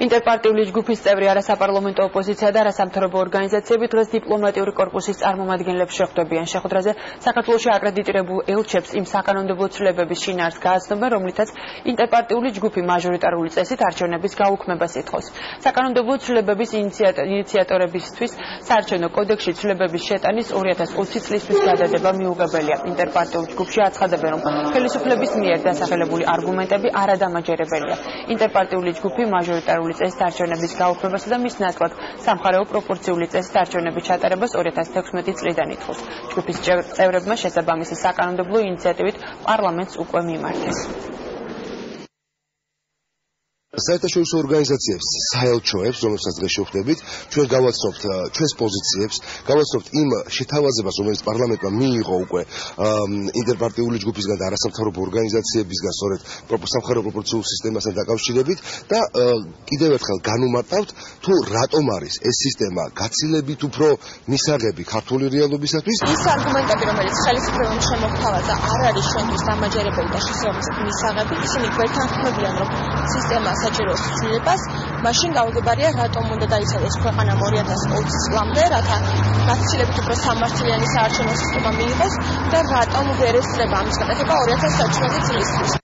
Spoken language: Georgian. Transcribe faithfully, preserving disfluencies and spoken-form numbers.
ინტერპარტიული ჯგუფის წევრი არასაპარლამენტო ოპოზიცია და არასამთავრობო ორგანიზაციები დღეს დიპლომატიური კორპუსის წარმომადგენლებს შეხვდებიან. შეხვედრაზე საქართველოში აკრედიტირებულ ელჩებს იმ საკანონმდებლო ცვლილებების შინაარსს გააცნობენ, რომლითაც ინტერპარტიული ჯგუფი მაჟორიტარული წესით არჩევნების გაუქმებას ითხოვს. საკანონმდებლო ცვლილებების ინიციატორებისთვის საარჩევნო კოდექსში ცვლილებების შეტანის ორი ათას ოცი წლისთვის გადადება მიუღებელია. ინტერპარტიულ ჯგუფში აცხადებენ, რომ ხელისუფლების მიერ დასახელებული არგუმენტები არადამაჯერებელია. ინტერპარტიული ჯგუფი მაჟორიტარული წესით არჩევნების გაუქმებასა და მის ნაცვლად სამხარეო პროპორციული წესით არჩევნების ჩატარებას ორი ათას თექვსმეტი წლიდან ითხოვს. ჯგუფის წევრებმა შესაბამისი საკანონმდებლო ინიციატივით პარლამენტს უკვე მიმართეს. საერთაშორისო ორგანიზაციებს, საელჩოებს, რომელსაც დღეს შევხვდებით, ჩვენ გავაცნობთ ჩვენს პოზიციებს, გავაცნობთ იმ შეთავაზებას, რომელიც პარლამენტმა მიიღო უკვე ინტერპარტიული ჯგუფისგან და არასამთავრობო ორგანიზაციებისგან, სწორედ სამხარეო პროპორციულ სისტემასთან დაკავშირებით და კიდევ ერთხელ განუმარტავთ, თუ რატომ არის ეს სისტემა გაცილებით უფრო მისაღები ქართული რეალობისათვის. ის არგუმენტები, რომელიც ხელისუფლებამ შემოგთავაზა, არ არის ჩვენთვის დამაჯერებელი და შესაბამისად მისაღები, ისინი გვერდთანხმებიან, რომ სისტემა საჭიროებს ცვლილებას, მაშინ გაუგებარია, რატომ უნდა დაიცადოს ქვეყანამ ორი ათას ოცი წლამდე, რათა გაცილებით უფრო სამართლიანი საარჩევნო სისტემა მიიღოს და რატომ ვერ ესწრება ამის გაკეთება ორი ათას საოცრმეტი წლისთვის.